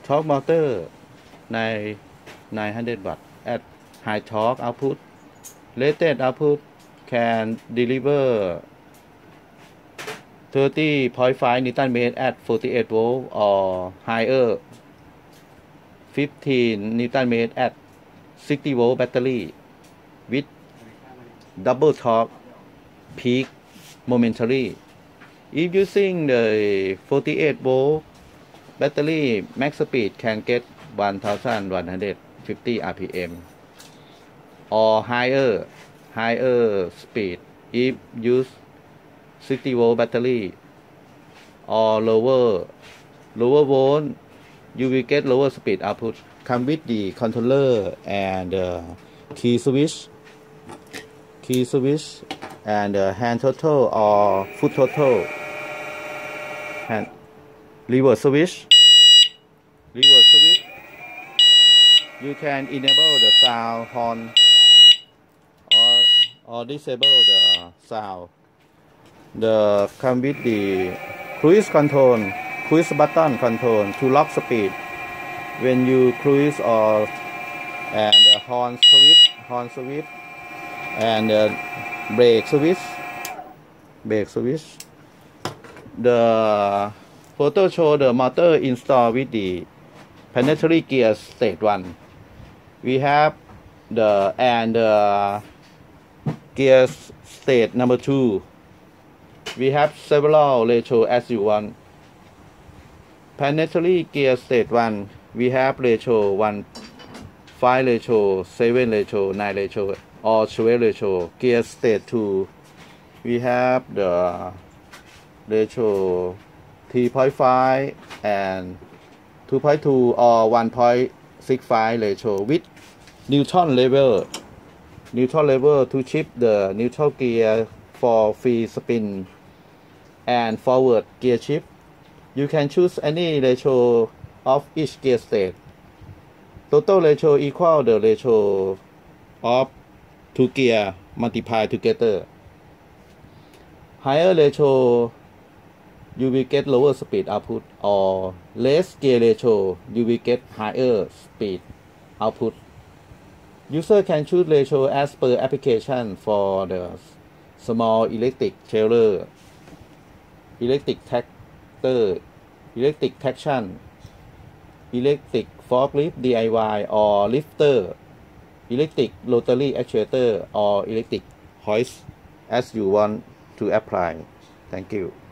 torque motor 900 watt at high torque output. Rated output can deliver 30.5 Newton meter at 48 volt or higher, 15 Newton meter at 60 volt battery with double torque peak momentary. If using the 48 volt battery, max speed can get 1150 rpm or higher speed if use 60 volt battery, or lower volt you will get lower speed output. Come with the controller and key switch and hand throttle or foot throttle, and reverse switch. You can enable the sound horn or disable the sound. The come with the cruise button control to lock speed when you cruise, or and horn switch and brake switch. The photo show the motor installed with the planetary gear state 1. We have the gear state number 2. We have several ratio as you want. Planetary gear state 1, we have ratio 1, 5 ratio, 7 ratio, 9 ratio, or 12 ratio. Gear state 2, we have the ratio 3.5 and 2.2 or 1.65 ratio with neutral level to shift the neutral gear for free spin and forward gear shift. You can choose any ratio of each gear state. Total ratio equal the ratio of two gear multiplied together. Higher ratio you will get lower speed output, or less gear ratio you will get higher speed output. User can choose ratio as per application for the small electric trailer, electric tractor, electric traction, electric forklift DIY or lifter, electric rotary actuator, or electric hoist as you want to apply. Thank you.